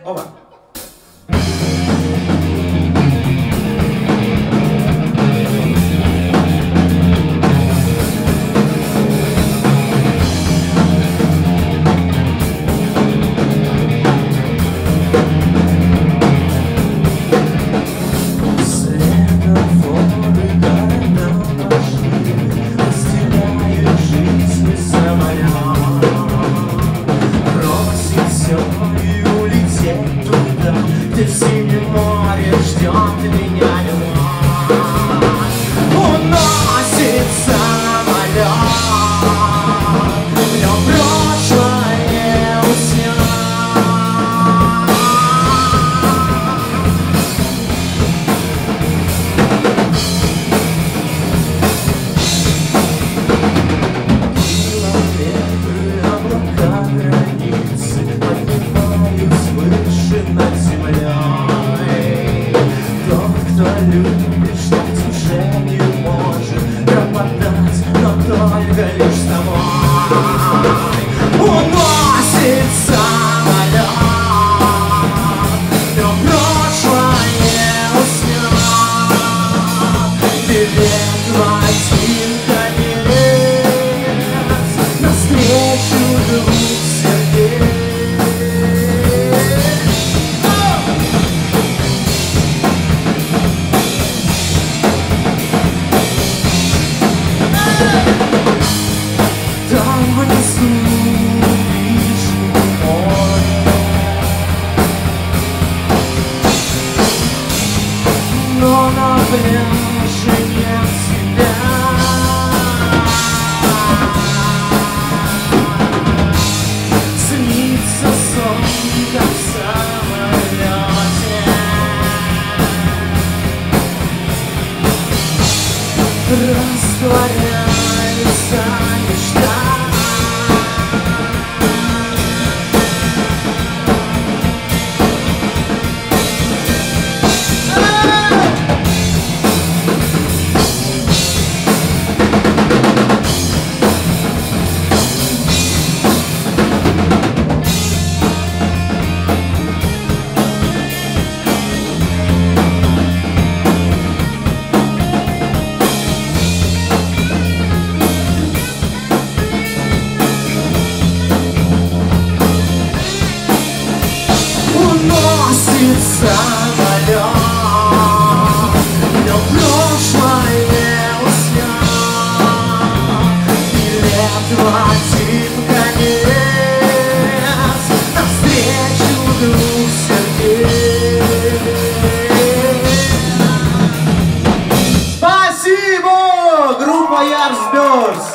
Оба. Где в синем море ждет меня любовь. Уносит самолет, в нем прошлое уснет. Километры, облака, границы поднимаюсь выше над землей. Любишь, что уже не может пропадать, но только лишь с тобой. Уносит самолет, но прошлое уснет. Билет в один конец, навстречу двух сердец. Там внизу вижу море, но на пляже нет тебя. Снится сон, как в самолете. Растворяется мечта. Уносит самолет, но прошлое уснет. Билет в один конец, навстречу двух сердец. Спасибо! Группа Ярс Бёрс!